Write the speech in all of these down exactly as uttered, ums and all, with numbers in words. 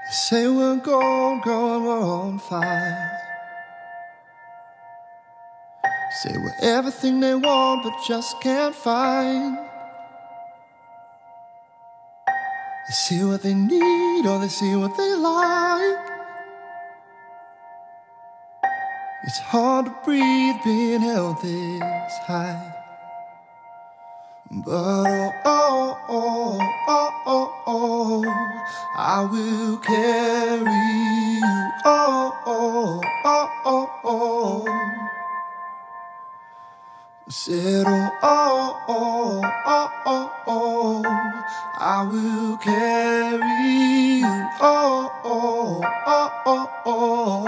They say we're gold, girl, and we're on fire. Say we're everything they want, but just can't find. They see what they need, or they see what they like. It's hard to breathe being held this high. But oh, oh, oh, oh, oh, oh, I will carry you. Oh, oh, oh, oh, oh. I said, oh, oh, oh, oh, oh, oh, I will carry you. Oh, oh, oh, oh, oh.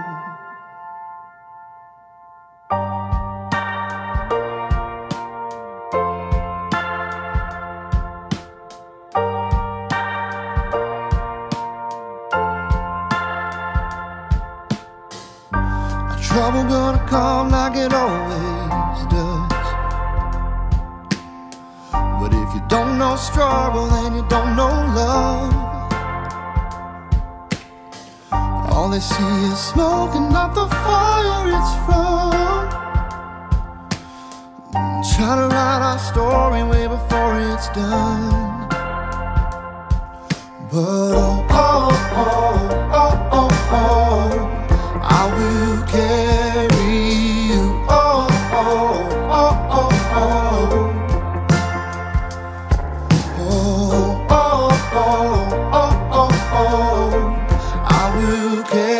Trouble gonna come like it always does. But if you don't know struggle, then you don't know love. All they see is smoke and not the fire it's from. Try to write our story way before it's done. But oh, oh, oh, oh, oh, oh, I will carry you. Oh, oh, oh, oh, oh. Oh, oh, oh, oh, oh, oh. I will carry you.